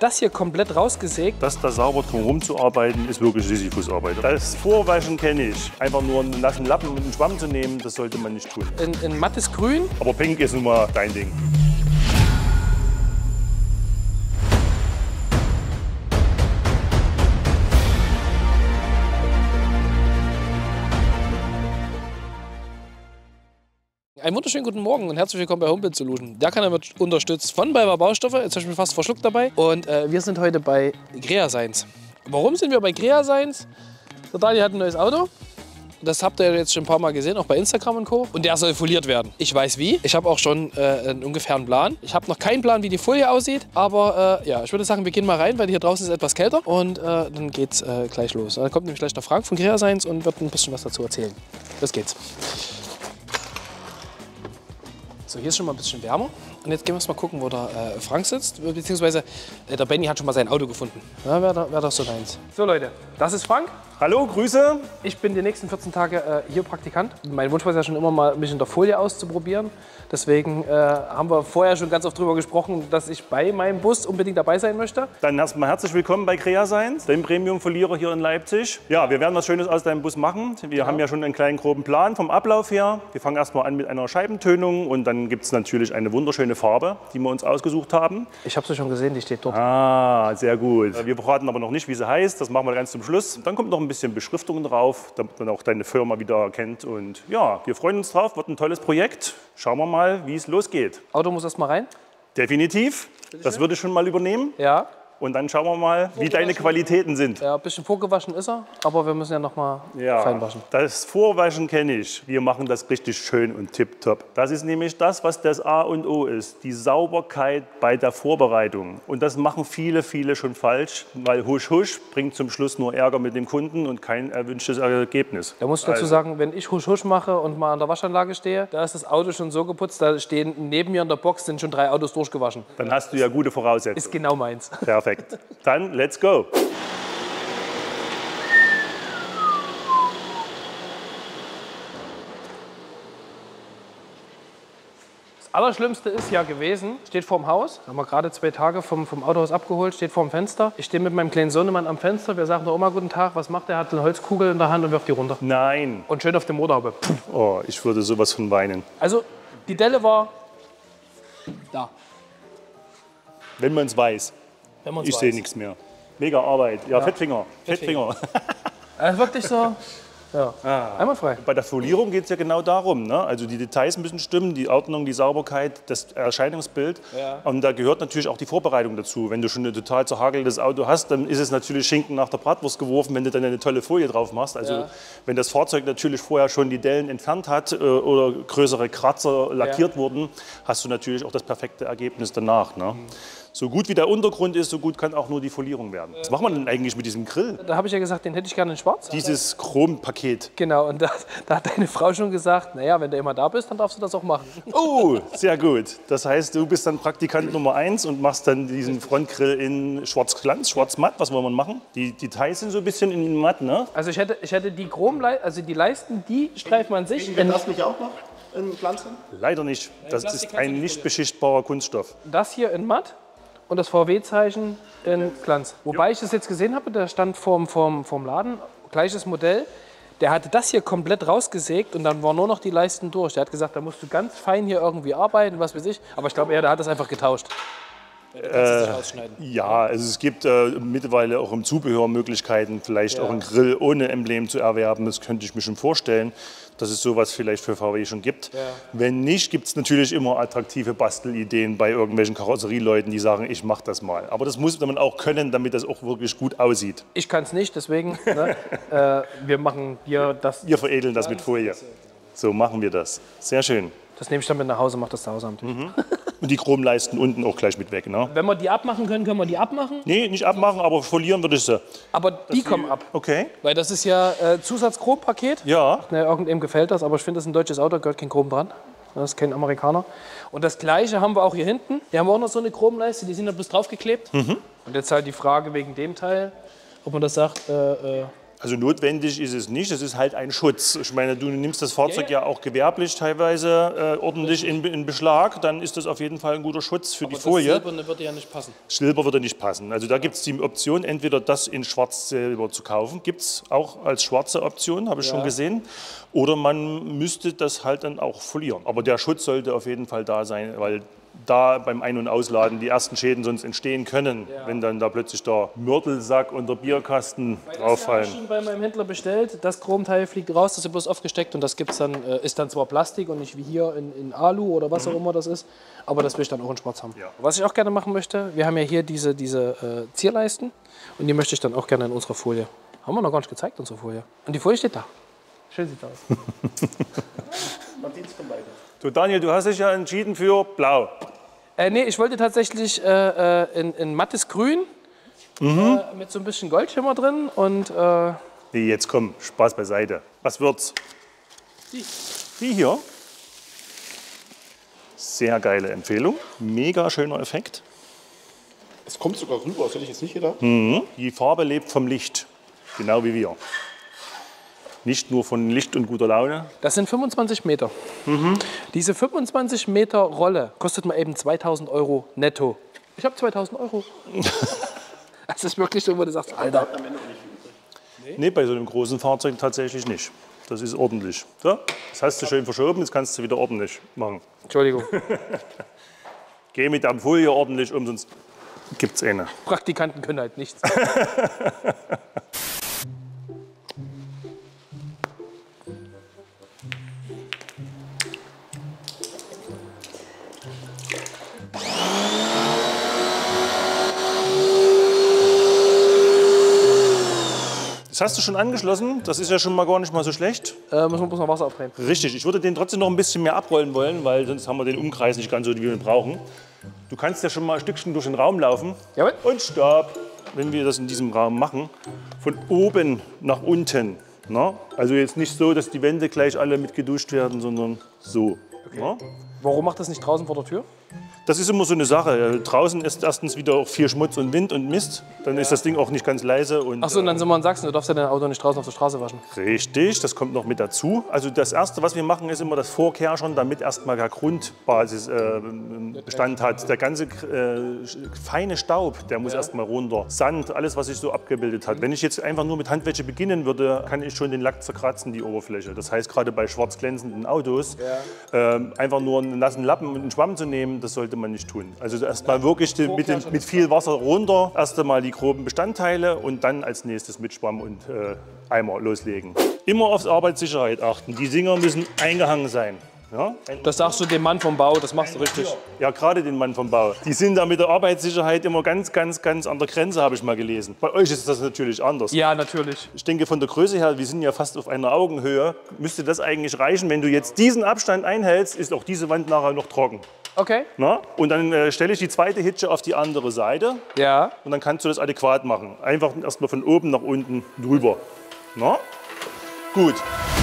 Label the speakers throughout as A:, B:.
A: das hier komplett rausgesägt.
B: Das da sauber drumherum zu arbeiten, ist wirklich Sisyphusarbeit. Das Vorwaschen kenne ich. Einfach nur einen nassen Lappen und einen Schwamm zu nehmen, das sollte man nicht tun.
A: In mattes Grün.
B: Aber Pink ist nun mal dein Ding.
A: Einen wunderschönen guten Morgen und herzlich willkommen bei Homebuild Solution. Der Kanal wird unterstützt von BayWa Baustoffe. Jetzt habe ich mich fast verschluckt dabei. Und wir sind heute bei Creasigns. Warum sind wir bei Creasigns? Der Daniel hat ein neues Auto. Das habt ihr jetzt schon ein paar Mal gesehen, auch bei Instagram und Co. Und der soll foliert werden. Ich weiß wie. Ich habe auch schon einen ungefähren Plan. Ich habe noch keinen Plan, wie die Folie aussieht. Aber ja, ich würde sagen, wir gehen mal rein, weil hier draußen ist etwas kälter. Und dann geht's gleich los. Dann kommt nämlich gleich der Frank von Creasigns und wird ein bisschen was dazu erzählen. Los geht's. So, hier ist schon mal ein bisschen wärmer. Und jetzt gehen wir mal gucken, wo der Frank sitzt. Beziehungsweise der Benny hat schon mal sein Auto gefunden. Ja, wäre das so deins. So Leute, das ist Frank.
B: Hallo, Grüße.
A: Ich bin die nächsten 14 Tage hier Praktikant. Mein Wunsch war es ja schon immer mal, mich in der Folie auszuprobieren. Deswegen haben wir vorher schon ganz oft darüber gesprochen, dass ich bei meinem Bus unbedingt dabei sein möchte.
B: Dann erstmal herzlich willkommen bei Creasigns, dem Premium-Folierer hier in Leipzig. Ja, wir werden was Schönes aus deinem Bus machen. Wir haben ja schon einen kleinen groben Plan vom Ablauf her. Wir fangen erstmal an mit einer Scheibentönung und dann gibt es natürlich eine wunderschöne Farbe, die wir uns ausgesucht haben.
A: Ich habe sie schon gesehen, die steht dort.
B: Ah, sehr gut. Wir verraten aber noch nicht, wie sie heißt. Das machen wir ganz zum Schluss. Dann kommt noch ein bisschen Beschriftung drauf, damit man auch deine Firma wieder erkennt. Und ja, wir freuen uns drauf. Wird ein tolles Projekt. Schauen wir mal, wie es losgeht.
A: Auto muss erst mal rein.
B: Definitiv. Das würde ich schon mal übernehmen.
A: Ja.
B: Und dann schauen wir mal, wie deine Qualitäten sind.
A: Ja, ein bisschen vorgewaschen ist er, aber wir müssen ja noch mal fein waschen.
B: Das Vorwaschen kenne ich. Wir machen das richtig schön und tipptopp. Das ist nämlich das, was das A und O ist. Die Sauberkeit bei der Vorbereitung. Und das machen viele, viele schon falsch, weil husch husch bringt zum Schluss nur Ärger mit dem Kunden und kein erwünschtes Ergebnis.
A: Da muss ich dazu sagen, wenn ich husch husch mache und mal an der Waschanlage stehe, da ist das Auto schon so geputzt, da stehen neben mir in der Box sind schon 3 Autos durchgewaschen.
B: Dann hast du ja gute Voraussetzungen.
A: Ist genau meins.
B: Perfekt. Dann let's go.
A: Das Allerschlimmste ist ja gewesen, steht vorm Haus, haben wir gerade 2 Tage vom Autohaus abgeholt, steht vorm Fenster. Ich stehe mit meinem kleinen Sohnemann am Fenster, wir sagen der Oma guten Tag, was macht er? Hat eine Holzkugel in der Hand und wirft die runter.
B: Nein.
A: Und schön auf der Motorhaube.
B: Oh, ich würde sowas von weinen.
A: Also die Delle war da.
B: Wenn man es weiß.
A: Wenn man's
B: Ich
A: weiß.
B: sehe nichts mehr. Mega Arbeit. Ja, Fettfinger. Fettfinger.
A: Also wirklich so, ja, einwandfrei.
B: Bei der Folierung geht es ja genau darum. Ne? Also die Details müssen stimmen, die Ordnung, die Sauberkeit, das Erscheinungsbild.
A: Ja.
B: Und da gehört natürlich auch die Vorbereitung dazu. Wenn du schon ein total zerhageltes Auto hast, dann ist es natürlich Schinken nach der Bratwurst geworfen, wenn du dann eine tolle Folie drauf machst. Also wenn das Fahrzeug natürlich vorher schon die Dellen entfernt hat oder größere Kratzer lackiert wurden, hast du natürlich auch das perfekte Ergebnis danach. Ne? So gut wie der Untergrund ist, so gut kann auch nur die Folierung werden. Was macht man denn eigentlich mit diesem Grill?
A: Da habe ich ja gesagt, den hätte ich gerne in schwarz.
B: Dieses Chrompaket.
A: Genau, und da hat deine Frau schon gesagt, naja, wenn du immer da bist, dann darfst du das auch machen.
B: Oh, sehr gut. Das heißt, du bist dann Praktikant Nummer 1 und machst dann diesen Frontgrill in Schwarzglanz, Schwarzmatt. Was wollen wir machen? Die Details sind so ein bisschen in matt, ne?
A: Also ich hätte die also die Leisten, die streift man sich.
C: Wenn das nicht auch noch in Glanz haben?
B: Leider nicht. Das ist ein nicht beschichtbarer Kunststoff.
A: Das hier in matt und das VW-Zeichen in Glanz. Wobei ich das jetzt gesehen habe, der stand vorm Laden, gleiches Modell. Der hatte das hier komplett rausgesägt und dann waren nur noch die Leisten durch. Der hat gesagt, da musst du ganz fein hier irgendwie arbeiten, was weiß ich. Aber ich glaube, der hat das einfach getauscht. Du kannst es nicht ausschneiden.
B: Ja, also es gibt mittlerweile auch im Zubehör Möglichkeiten, vielleicht auch einen Grill ohne Emblem zu erwerben. Das könnte ich mir schon vorstellen, dass es sowas vielleicht für VW schon gibt.
A: Ja.
B: Wenn nicht, gibt es natürlich immer attraktive Bastelideen bei irgendwelchen Karosserieleuten, die sagen, ich mache das mal. Aber das muss man auch können, damit das auch wirklich gut aussieht.
A: Ich kann es nicht, deswegen, ne, wir machen hier das.
B: Wir veredeln das mit Folie. So machen wir das. Sehr schön.
A: Das nehme ich dann mit nach Hause, mache das zu Hause am Tisch.
B: Und die Chromleisten unten auch gleich mit weg, ne?
A: Wenn wir die abmachen können, können wir die abmachen.
B: Nee, nicht abmachen, aber folieren würde ich sie.
A: Aber die kommen ab.
B: Okay.
A: Weil das ist ja Zusatz-Chrom-Paket.
B: Ja.
A: Ne, irgendwem gefällt das, aber ich finde, das ist ein deutsches Auto, gehört kein Chrom dran. Das ist kein Amerikaner. Und das Gleiche haben wir auch hier hinten. Hier haben wir auch noch so eine Chromleiste, die sind da bloß draufgeklebt. Und jetzt halt die Frage wegen dem Teil, ob man das sagt,
B: Also notwendig ist es nicht, es ist halt ein Schutz. Ich meine, du nimmst das Fahrzeug ja auch gewerblich teilweise ordentlich in Beschlag, dann ist das auf jeden Fall ein guter Schutz für die Folie.
A: Das Silberne würde ja nicht passen.
B: Silber würde nicht passen. Also da gibt es die Option, entweder das in Schwarz-Silber zu kaufen, gibt es auch als schwarze Option, habe ich schon gesehen. Oder man müsste das halt dann auch folieren. Aber der Schutz sollte auf jeden Fall da sein, weil da beim Ein- und Ausladen die ersten Schäden sonst entstehen können, wenn dann da plötzlich der Mörtelsack und der Bierkasten drauffallen.
A: Das habe ich schon bei meinem Händler bestellt. Das Chromteil fliegt raus, das ist bloß aufgesteckt und das gibt's dann, ist dann zwar Plastik und nicht wie hier in Alu oder was auch immer das ist, aber das will ich dann auch in Schwarz haben.
B: Ja.
A: Was ich auch gerne machen möchte, wir haben ja hier diese Zierleisten und die möchte ich dann auch gerne in unserer Folie. Haben wir noch gar nicht gezeigt, unsere Folie. Und die Folie steht da. Schön sieht aus.
B: So, Daniel, du hast dich ja entschieden für Blau.
A: Nee, ich wollte tatsächlich in mattes Grün mit so ein bisschen Goldschimmer drin und
B: Nee, jetzt komm, Spaß beiseite. Was wird's? Die hier. Sehr geile Empfehlung. Mega schöner Effekt.
C: Es kommt sogar rüber, das hätte ich jetzt nicht gedacht.
B: Die Farbe lebt vom Licht. Genau wie wir. Nicht nur von Licht und guter Laune.
A: das sind 25 Meter. Diese 25 Meter Rolle kostet mal eben 2.000 € netto. Ich habe 2.000 €. Das ist wirklich so, wo du sagst, Alter.
B: Nee, bei so einem großen Fahrzeug tatsächlich nicht. Das ist ordentlich. So, das hast du schön verschoben, jetzt kannst du wieder ordentlich machen.
A: Entschuldigung,
B: Geh mit der Folie ordentlich um, sonst gibt's eine.
A: Praktikanten können halt nichts.
B: Das hast du schon angeschlossen, das ist ja schon mal gar nicht mal so schlecht.
A: Müssen wir bloß noch Wasser aufdrehen.
B: Richtig, ich würde den trotzdem noch ein bisschen mehr abrollen wollen, weil sonst haben wir den Umkreis nicht ganz so, wie wir ihn brauchen. Du kannst ja schon mal ein Stückchen durch den Raum laufen.
A: Jawohl.
B: Und stopp, wenn wir das in diesem Raum machen, von oben nach unten. Na? Also jetzt nicht so, dass die Wände gleich alle mit geduscht werden, sondern so. Na?
A: Warum macht das nicht draußen vor der Tür?
B: Das ist immer so eine Sache. Draußen ist erstens wieder auch viel Schmutz und Wind und Mist. Dann ist das Ding auch nicht ganz leise. Und,
A: Achso, und dann sind wir in Sachsen, du darfst ja dein Auto nicht draußen auf der Straße waschen.
B: Richtig, das kommt noch mit dazu. Also das Erste, was wir machen, ist immer das Vorkehrschern, damit erstmal der Grundbasis Bestand hat. Der ganze feine Staub, der muss erstmal runter. Sand, alles, was sich so abgebildet hat. Wenn ich jetzt einfach nur mit Handwäsche beginnen würde, kann ich schon den Lack zerkratzen, die Oberfläche. Das heißt, gerade bei schwarz glänzenden Autos, einfach nur einen nassen Lappen und einen Schwamm zu nehmen, das sollte man nicht tun. Also erstmal wirklich mit viel Wasser runter, erst einmal die groben Bestandteile und dann als nächstes mit Schwamm und Eimer loslegen. Immer auf Arbeitssicherheit achten. Die Dinger müssen eingehangen sein. Ja?
A: Das sagst du dem Mann vom Bau, das machst du richtig.
B: Ja, gerade den Mann vom Bau. Die sind da mit der Arbeitssicherheit immer ganz an der Grenze, habe ich mal gelesen. Bei euch ist das natürlich anders.
A: Ja, natürlich.
B: Ich denke, von der Größe her, wir sind ja fast auf einer Augenhöhe, müsste das eigentlich reichen. Wenn du jetzt diesen Abstand einhältst, ist auch diese Wand nachher noch trocken.
A: Okay.
B: Na? Und dann stelle ich die zweite Hitsche auf die andere Seite
A: Ja.
B: und dann kannst du das adäquat machen. Einfach erstmal von oben nach unten drüber. Na? Gut.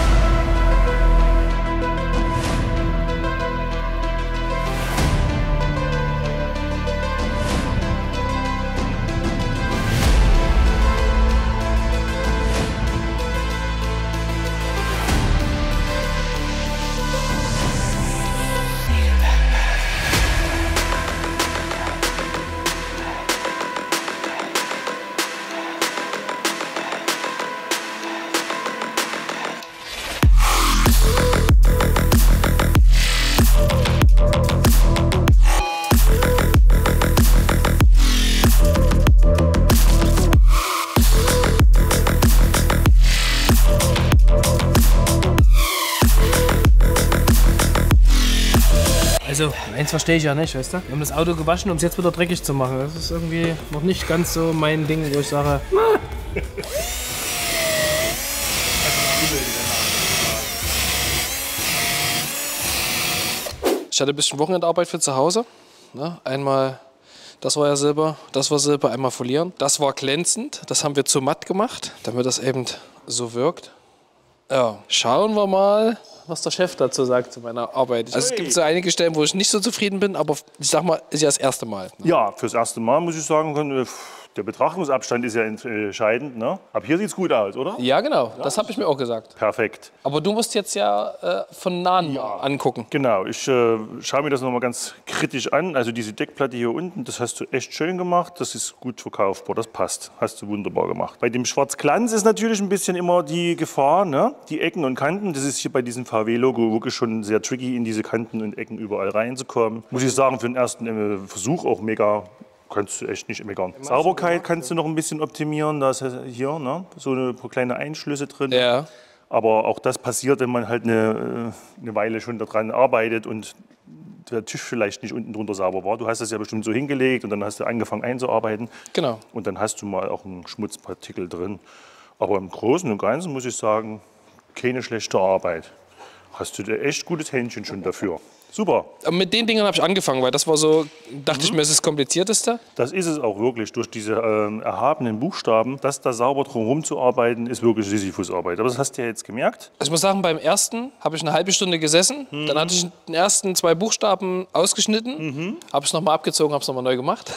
A: Also, eins verstehe ich ja nicht, weißt du? Wir haben das Auto gewaschen, um es jetzt wieder dreckig zu machen. Das ist irgendwie noch nicht ganz so mein Ding, wo ich sage, ich hatte ein bisschen Wochenendarbeit für zu Hause. Ne? Einmal, das war ja Silber, das war Silber, einmal folieren. Das war glänzend, das haben wir zu matt gemacht, damit das eben so wirkt. Ja, schauen wir mal, was der Chef dazu sagt zu meiner Arbeit. Also es gibt so einige Stellen, wo ich nicht so zufrieden bin, aber ich sag mal, ist ja das erste Mal. Ne?
B: Ja, fürs erste Mal muss ich sagen, Der Betrachtungsabstand ist ja entscheidend. Ne? Aber hier sieht es gut aus, oder?
A: Ja, genau. Das habe ich mir auch gesagt.
B: Perfekt.
A: Aber du musst jetzt ja von nahen angucken.
B: Genau, ich schaue mir das nochmal ganz kritisch an. Also diese Deckplatte hier unten, das hast du echt schön gemacht. Das ist gut verkaufbar, das passt. Hast du wunderbar gemacht. Bei dem Schwarzglanz ist natürlich ein bisschen immer die Gefahr, ne? Die Ecken und Kanten. Das ist hier bei diesem VW-Logo wirklich schon sehr tricky, in diese Kanten und Ecken überall reinzukommen. Muss ich sagen, für den ersten Versuch auch mega. Kannst du echt nicht meckern. Sauberkeit kannst du noch ein bisschen optimieren. Da ist hier ne? So ein paar kleine Einschlüsse drin.
A: Ja.
B: Aber auch das passiert, wenn man halt eine Weile schon daran arbeitet und der Tisch vielleicht nicht unten drunter sauber war. Du hast das ja bestimmt so hingelegt und dann hast du angefangen einzuarbeiten.
A: Genau.
B: Und dann hast du mal auch einen Schmutzpartikel drin. Aber im Großen und Ganzen muss ich sagen, keine schlechte Arbeit. Hast du da echt gutes Händchen schon dafür. Super.
A: Aber mit den Dingen habe ich angefangen, weil das war so, dachte ich mir, es ist das Komplizierteste.
B: Das ist es auch wirklich. Durch diese erhabenen Buchstaben, das da sauber drumherum zu arbeiten, ist wirklich Sisyphusarbeit. Aber das hast du ja jetzt gemerkt.
A: Also ich muss sagen, beim ersten habe ich eine halbe Stunde gesessen. Dann hatte ich den ersten 2 Buchstaben ausgeschnitten. Habe es nochmal abgezogen, habe es nochmal neu gemacht.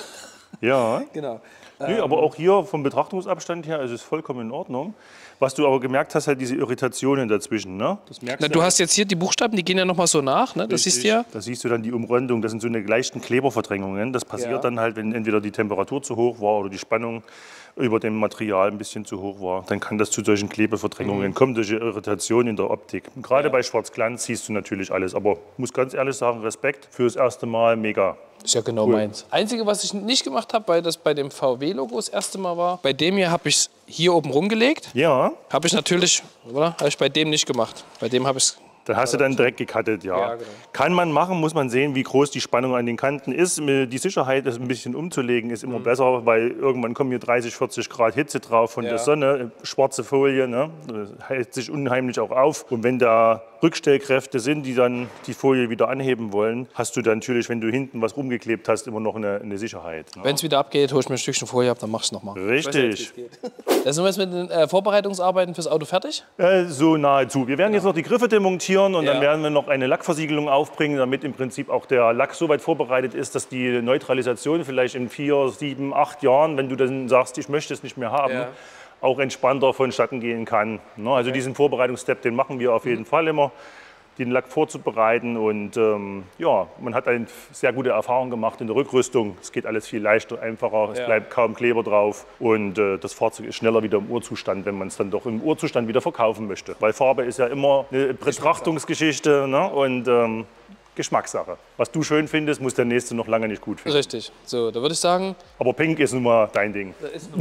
B: Ja.
A: Genau.
B: Nee, aber auch hier vom Betrachtungsabstand her ist es vollkommen in Ordnung. Was du aber gemerkt hast, halt diese Irritationen dazwischen. Ne? Das merkst
A: Du hast jetzt hier die Buchstaben, die gehen ja nochmal so nach. Ne? Das siehst du ja.
B: Da siehst du dann die Umrandung. Das sind so eine leichten Kleberverdrängungen. Das passiert dann halt, wenn entweder die Temperatur zu hoch war oder die Spannung über dem Material ein bisschen zu hoch war. Dann kann das zu solchen Klebeverdrängungen kommen, solche Irritationen in der Optik. Und gerade bei Schwarzglanz siehst du natürlich alles. Aber ich muss ganz ehrlich sagen, Respekt fürs erste Mal, mega.
A: Ist ja genau meins. Einzige, was ich nicht gemacht habe, weil das bei dem VW-Logo das erste Mal war, bei dem hier habe ich es hier oben rumgelegt.
B: Ja.
A: Habe ich natürlich, oder? Habe ich bei dem nicht gemacht. Bei dem habe ich es.
B: Da hast du dann direkt gecuttet, ja.
A: Ja, genau.
B: Kann man machen, muss man sehen, wie groß die Spannung an den Kanten ist. Die Sicherheit, das ein bisschen umzulegen, ist immer besser, weil irgendwann kommen hier 30, 40 Grad Hitze drauf von der Sonne. Schwarze Folie, ne? Das hält sich unheimlich auch auf. Und wenn da Rückstellkräfte sind, die dann die Folie wieder anheben wollen, hast du dann natürlich, wenn du hinten was rumgeklebt hast, immer noch eine Sicherheit. Ne?
A: Wenn es wieder abgeht, hole ich mir ein Stückchen Folie ab, dann mach ich es nochmal.
B: Richtig.
A: Da sind wir jetzt mit den Vorbereitungsarbeiten fürs Auto fertig.
B: So nahezu. Wir werden jetzt noch die Griffe demontieren und dann werden wir noch eine Lackversiegelung aufbringen, damit im Prinzip auch der Lack so weit vorbereitet ist, dass die Neutralisation vielleicht in 4, 7, 8 Jahren, wenn du dann sagst, ich möchte es nicht mehr haben, auch entspannter vonstatten gehen kann. Also diesen Vorbereitungsstep, den machen wir auf jeden Fall immer, den Lack vorzubereiten. Und ja, man hat eine sehr gute Erfahrung gemacht in der Rückrüstung. Es geht alles viel leichter, einfacher, es bleibt kaum Kleber drauf und das Fahrzeug ist schneller wieder im Urzustand, wenn man es dann doch im Urzustand wieder verkaufen möchte. Weil Farbe ist ja immer eine Betrachtungsgeschichte, ne? Und Geschmackssache. Was du schön findest, muss der Nächste noch lange nicht gut finden.
A: Richtig. So, da würde ich sagen.
B: Aber Pink ist nun mal dein Ding.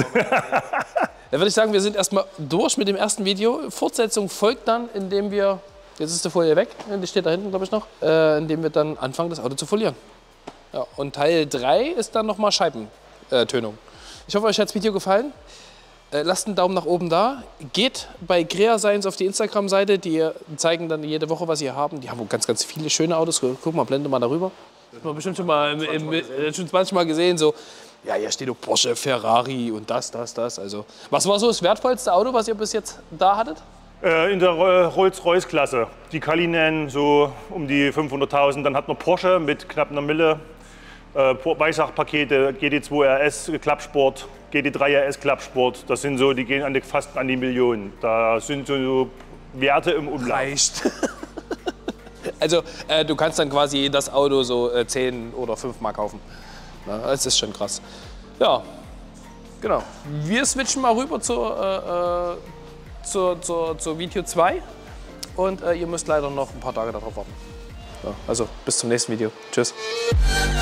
A: Da würde ich sagen, wir sind erstmal durch mit dem ersten Video. Fortsetzung folgt dann, indem wir. Jetzt ist die Folie weg, die steht da hinten, glaube ich, noch. Indem wir dann anfangen, das Auto zu folieren. Ja, und Teil 3 ist dann nochmal Scheibentönung. Ich hoffe, euch hat das Video gefallen. Lasst einen Daumen nach oben da. Geht bei Grea Science auf die Instagram-Seite. Die zeigen dann jede Woche, was sie haben. Die haben ganz, ganz viele schöne Autos. Guck mal, blende mal darüber. Das hat man bestimmt schon mal schon 20 Mal gesehen. So, ja, hier steht doch Porsche, Ferrari und das. Also, was war so das wertvollste Auto, was ihr bis jetzt da hattet?
B: In der Rolls-Royce-Klasse. Die Cullinan so um die 500.000. Dann hat man Porsche mit knapp einer Mille. Weissachpakete, GT2 RS Klappsport, GT3 RS Klappsport. Das sind so, die gehen fast an die Millionen. Da sind so Werte im Umlauf.
A: Reicht. Also du kannst dann quasi das Auto so 10 oder 5 Mal kaufen. Na, das ist schon krass. Ja, genau. Wir switchen mal rüber zur Video 2 und ihr müsst leider noch ein paar Tage darauf warten. Ja, also bis zum nächsten Video. Tschüss.